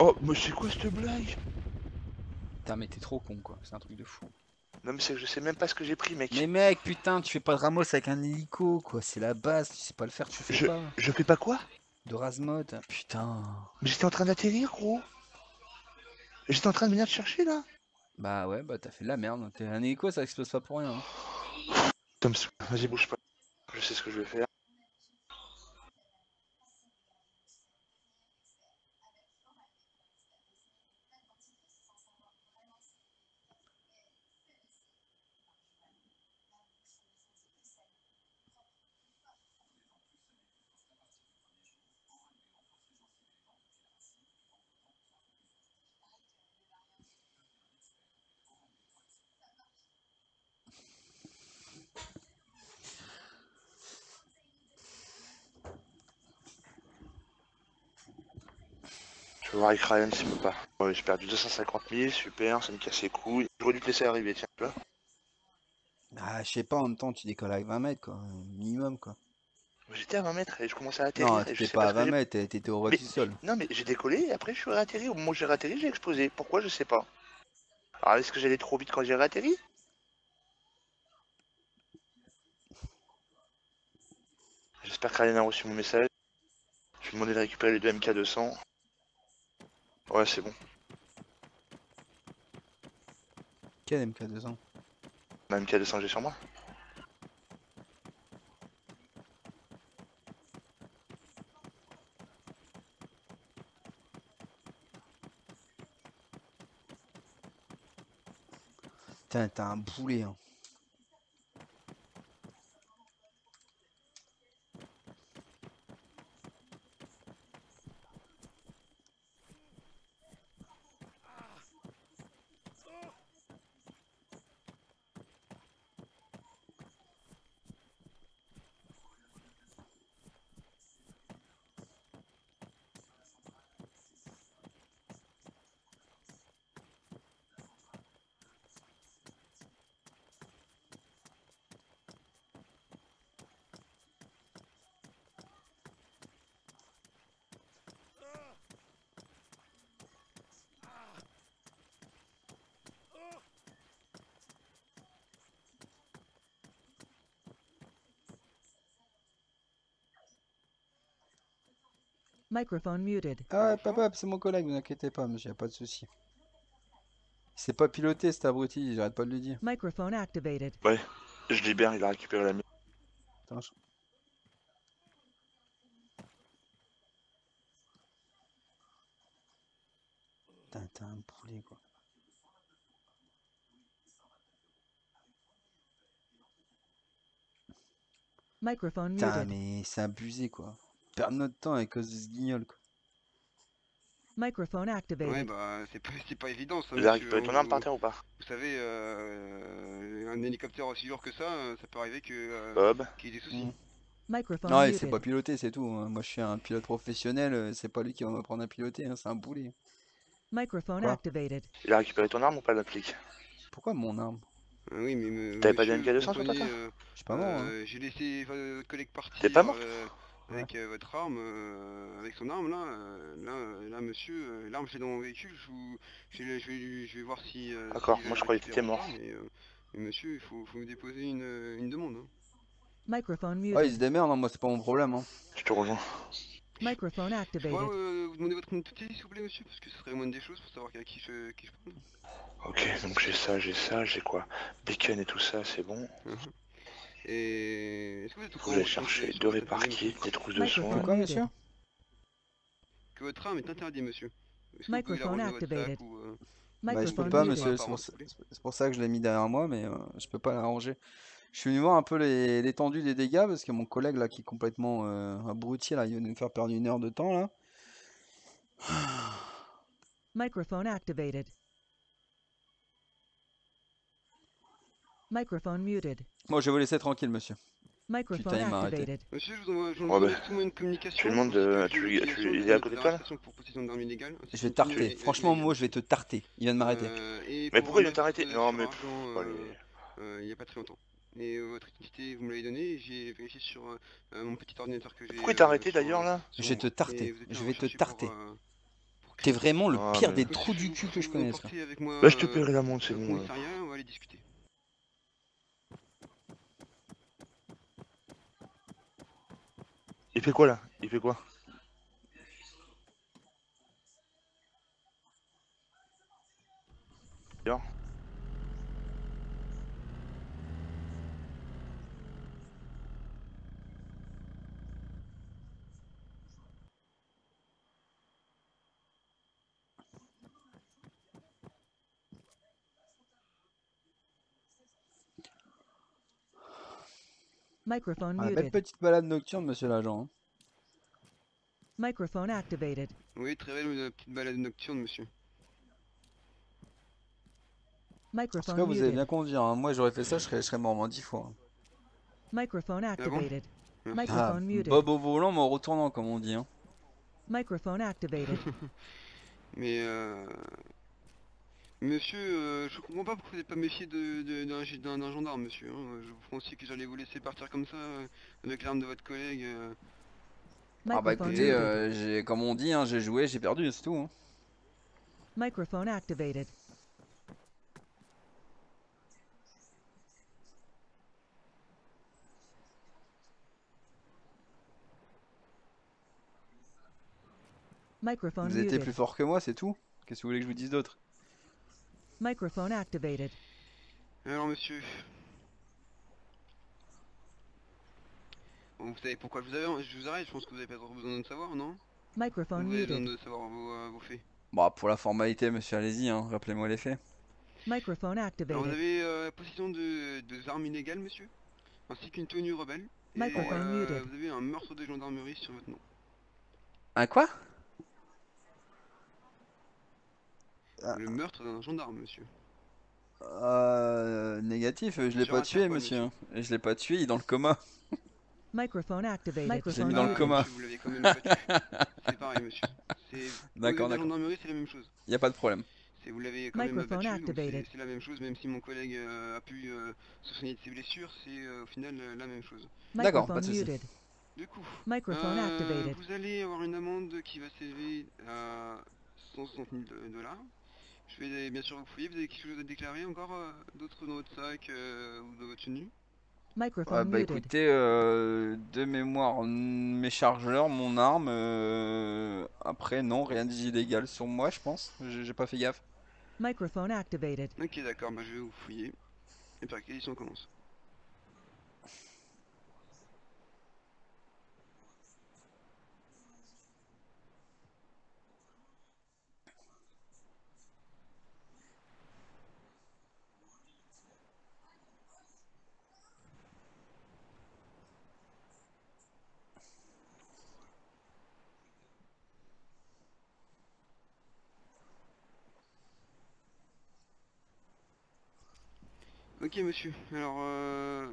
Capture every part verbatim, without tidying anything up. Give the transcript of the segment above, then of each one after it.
Oh, mais c'est quoi cette blague? Putain, mais t'es trop con, quoi. C'est un truc de fou. Non, mais c'est que je sais même pas ce que j'ai pris, mec. Mais mec, putain, tu fais pas de Ramos avec un hélico, quoi. C'est la base. Tu sais pas le faire, tu fais Je... pas. Je fais pas quoi? De Razmod. Putain. Mais j'étais en train d'atterrir, gros. J'étais en train de venir te chercher, là. Bah ouais, bah t'as fait de la merde. T'es un hélico, ça explose pas pour rien. Hein. Tom, vas-y, bouge pas. Je sais ce que je vais faire. Je vais voir avec Ryan s'il peut pas. Ouais, j'ai perdu deux cent cinquante mille, super, ça me casse les couilles. J'aurais dû te laisser arriver, tiens, tu vois. Ah, je sais pas, en même temps, tu décolles avec vingt mètres, quoi. Minimum, quoi. J'étais à vingt mètres et je commençais à Non, atterrir et je t'étais sais pas pas à ce que vingt j'ai. mètres, t'étais au ras Mais du sol. non, mais j'ai décollé et après je suis réatterri. Au moment où j'ai réatterri, j'ai explosé. Pourquoi, je sais pas. Alors est-ce que j'allais trop vite quand j'ai réatterri? J'espère que Ryan a reçu mon message. Je vais demander de récupérer les deux M K deux cents. Ouais, c'est bon. Quel M K deux cents? Ma M K deux cents, j'ai sur moi. Putain, t'as un boulet, hein. Microphone muted. Ah ouais, papa, c'est mon collègue, ne vous inquiétez pas, monsieur, y a pas de souci. C'est pas piloté, cet abruti, j'arrête pas de lui dire. Microphone activated. Ouais, je libère, il a récupéré la mienne. Attends, je- Putain, t'as un boulet, quoi. Microphone Putain, muted. mais c'est abusé, quoi. Perdre notre temps à cause de ce guignol, quoi. Microphone Ouais, activated. bah, c'est pas, c'est pas évident ça, Il a monsieur. récupéré ton Vous, arme par terre ou pas? vous savez, euh, un hélicoptère aussi lourd que ça, euh, ça peut arriver que, euh, Bob? qu'il y ait des soucis. Hmm. Microphone Non, et c'est muted. pas piloté, c'est tout. Hein. Moi, je suis un pilote professionnel, euh, c'est pas lui qui va m'apprendre à piloter, hein, c'est un boulet. Microphone Quoi? activated. Il a récupéré ton arme ou pas, le flic? Pourquoi mon arme? Ah oui, mais me- T'avais pas de monsieur, M K vous deux cents sur toi, comprenez, toi? euh, Je suis pas mort, hein. euh, j'ai laissé votre collègue T'es pas partir mort? euh, Ouais. avec euh, votre arme, euh, avec son arme là. euh, là, euh, là, monsieur, euh, l'arme j'ai dans mon véhicule. Je, vous- je, vais, je vais- je vais voir si, euh, D'accord, si moi je je croyais que récupère t'étais votre mort. arme. Mais, euh, mais monsieur, il faut, faut me déposer une, une demande. Hein. Microphone Ouais, il se muted. démerde, hein, moi, c'est pas mon problème. Hein. Je te rejoins. Microphone Je pourrais activated. euh, vous demander votre nom de petit, s'il vous plaît, monsieur, parce que ce serait moins des choses pour savoir à qui je, qui je parle. Ok, donc j'ai ça, j'ai ça, j'ai quoi? Bacon et tout ça, c'est bon. Mhm. Et est-ce que vous êtes au Faut que courant j'aille votre chercher situation deux est interdite, monsieur? répartis, des trousses de C'est Microphone soins. quoi, muted. monsieur? Que votre arme est interdite, monsieur. Est-ce que vous pouvez la Microphone ranger dans votre sac activated. ou euh, Bah, je vous peux Microphone la pas, posez muted. pas monsieur, c'est apparemment pour, si ça vous voulez? c'est pour ça que je l'ai mis derrière moi, mais euh, je peux pas la ranger. Je suis venu voir un peu les- l'étendue des dégâts, parce que mon collègue, là, qui est complètement euh, abruti, là, il vient de me faire perdre une heure de temps, là. Microphone activated. Microphone muted. Bon, je vais vous laisser tranquille, monsieur. Microphone Putain, il m'a arrêté. activated. Monsieur, je vous envoie, je vous Ouais, envoie bah, directement une tu communication lui demandes ainsi que de. d'une Tu, tu, utilisation il est à de, côté de de toi là? l'arrestation pour possession d'armes illégales, ainsi Je vais qu'une te tenue tarter. euh, Franchement, illégale, moi, je vais monsieur. te tarter. Il vient de m'arrêter. Euh, et Mais pour pourquoi il vient remettre t'arrêter? euh, Non, sur mais. argent Pff, euh, allez. euh, il n'y a pas très longtemps. Et euh, votre identité, vous me l'avez donnée, j'ai vérifié sur euh, euh, mon petit ordinateur que j'ai Pourquoi il t'a euh, arrêté sur, d'ailleurs euh, là? sur Je vais moi. te Et tarter. vous êtes Je bien vais te recherché pour, tarter. euh, pour T'es vraiment le Ah, pire mais- des Monsieur, trous du vous- cul que vous je vous connaisse. là. emportez avec moi Bah, je te euh, paierai l'amende, c'est au bon. euh. commissariat, on va aller discuter. Il fait quoi là? Il fait quoi? Bien. Microphone Ah, belle muted. petite balade nocturne, monsieur l'agent. hein. Microphone activated. Oui, très belle euh, petite balade nocturne, monsieur. En tout cas, Microphone vous avez muted. bien conduire. hein. Moi, j'aurais fait ça, je serais, je serais mort moins dix fois. hein. Microphone bon activated. Merci. Ah, Microphone muted. Bob au volant, mais en retournant, comme on dit. hein. Microphone activated. Mais euh... Monsieur, euh, je comprends pas pourquoi vous n'êtes pas méfié de- de- d'un gi- d'un d'un gendarme, monsieur. hein. Je pensais que j'allais vous laisser partir comme ça, euh, avec l'arme de votre collègue. euh. Ah bah Microphone écoutez, muted. euh, j'ai, comme on dit, hein, j'ai joué, j'ai perdu, c'est tout. hein. Microphone activated. Microphone Vous étiez muted. plus fort que moi, c'est tout. Qu'est-ce que vous voulez que je vous dise d'autre? Microphone activated. Alors, monsieur, bon, vous savez pourquoi je vous, avais... je vous arrête, je pense que vous avez pas trop besoin de savoir, non? Ou Microphone vous avez besoin muted. de savoir vos, euh, vos faits. Bah pour la formalité, monsieur, allez-y, hein, rappelez-moi les faits. Microphone Alors, vous activated. avez euh, possession de, de armes illégales, monsieur, ainsi qu'une tenue rebelle. Et Microphone euh, muted. vous avez un meurtre de gendarmerie sur votre nom. Un quoi? Ah, Le meurtre d'un gendarme, monsieur. euh, négatif, je l'ai Sur pas un tué, terre, quoi, monsieur. monsieur. hein. Et je l'ai pas tué, il est dans le coma. Microphone activated. J'ai Microphone mis dans le Ah, muted. coma. monsieur, vous l'avez quand même pas tué. C'est pareil, monsieur. C'est... D'accord, Au la d'accord. gendarmerie, c'est la même chose. Y a pas de problème. C'est vous l'avez quand même Microphone abattu, donc c'est activated. c'est la même chose, même si mon collègue euh, a pu euh, se soigner de ses blessures, c'est euh, au final euh, la même chose. D'accord, pas Microphone de souci. muted. Du coup, Microphone euh, activated. vous allez avoir une amende qui va s'élever à cent soixante mille dollars. Je vais bien sûr vous fouiller, vous avez quelque chose à déclarer encore euh, d'autres dans votre sac euh, ou dans votre tenue? Ouais, Microphone bah muted. écoutez, euh, de mémoire, n- mes chargeurs, mon arme. euh, Après, non, rien d'illégal sur moi, je pense. J'ai j'ai pas fait gaffe. Microphone activated. Ok, d'accord, bah je vais vous fouiller. Et par quelle édition on commence? Ok, monsieur, alors euh...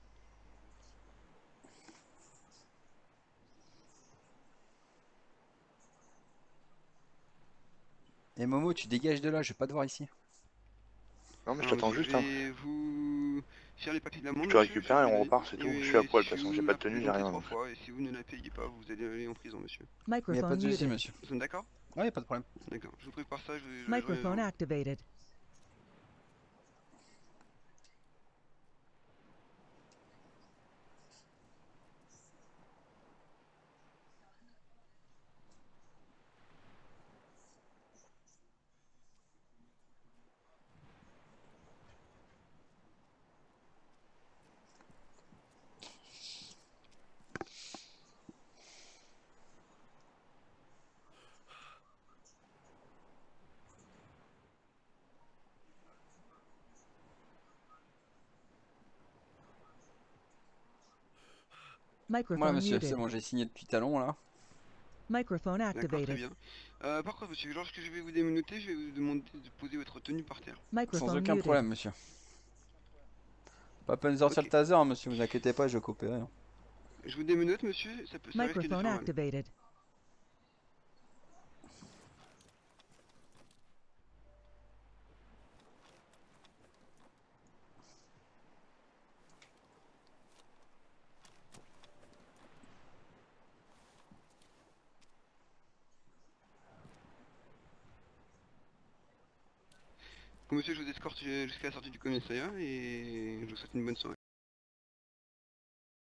Et Momo, tu dégages de là, je vais pas te voir ici. Non, mais je Alors t'attends monsieur, juste, je hein. vais vous faire les papiers de l'amende, Tu monsieur, récupères et je vais on vous repart, c'est donner. tout. Et Je suis à poil, de si toute façon, vous j'ai pas de la tenue, j'ai présentez rien. trois donc. fois, et si vous ne la payez pas, vous allez aller en prison, monsieur. Y a pas Microphone de souci, muted. monsieur. Vous êtes d'accord? Ouais, y a pas de problème. D'accord, je vous prépare ça, je vais... je vais- Microphone activated. Voilà, Microphone monsieur, c'est muted. bon, j'ai signé depuis talon là. Microphone D'accord, très activated. bien. Euh, par contre, monsieur, lorsque je vais vous dénoter, je vais vous demander de poser votre tenue par terre. Sans Microphone aucun muted. problème, monsieur. Pas peine de sortir Ok. le taser, hein, monsieur, vous inquiétez pas, je vais coopérer. hein. Je vous démenote, monsieur, ça peut ça risque de faire Microphone mal. activated. Donc, monsieur, je vous escorte jusqu'à la sortie du commissariat et je vous souhaite une bonne soirée.